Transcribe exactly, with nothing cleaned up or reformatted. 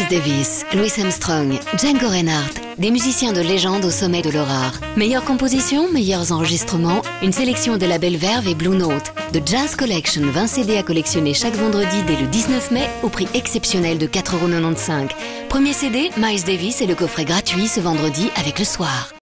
Davis, Louis Armstrong, Django Reinhardt, des musiciens de légende au sommet de leur art. Meilleures compositions, meilleurs enregistrements, une sélection des labels Verve et Blue Note. The Jazz Collection, vingt C D à collectionner chaque vendredi dès le dix-neuf mai au prix exceptionnel de quatre euros quatre-vingt-quinze. Premier C D, Miles Davis et le coffret gratuit ce vendredi avec le soir.